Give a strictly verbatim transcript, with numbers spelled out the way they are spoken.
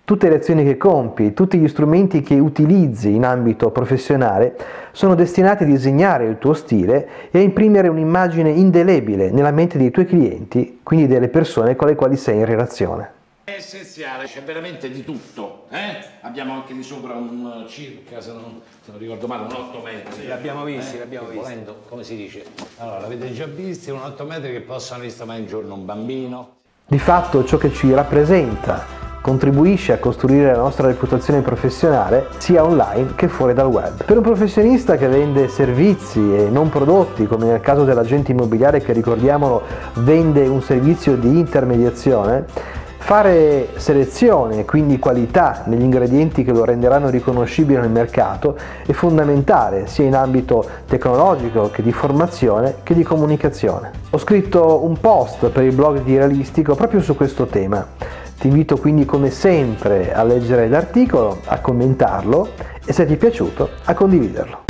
Tutte le azioni che compi, tutti gli strumenti che utilizzi in ambito professionale sono destinati a disegnare il tuo stile e a imprimere un'immagine indelebile nella mente dei tuoi clienti, quindi delle persone con le quali sei in relazione. È essenziale, c'è veramente di tutto, eh? Abbiamo anche lì sopra un circa, se non, se non ricordo male, un otto metri. Sì, l'abbiamo visti, eh? l'abbiamo visti. Volendo, come si dice? Allora, l'avete già visti, un otto metri che possano ristomare in giorno un bambino. Di fatto ciò che ci rappresenta contribuisce a costruire la nostra reputazione professionale sia online che fuori dal web. Per un professionista che vende servizi e non prodotti, come nel caso dell'agente immobiliare che, ricordiamolo, vende un servizio di intermediazione, fare selezione e quindi qualità negli ingredienti che lo renderanno riconoscibile nel mercato è fondamentale sia in ambito tecnologico che di formazione che di comunicazione. Ho scritto un post per il blog di Realistico proprio su questo tema. Ti invito quindi come sempre a leggere l'articolo, a commentarlo e se ti è piaciuto a condividerlo.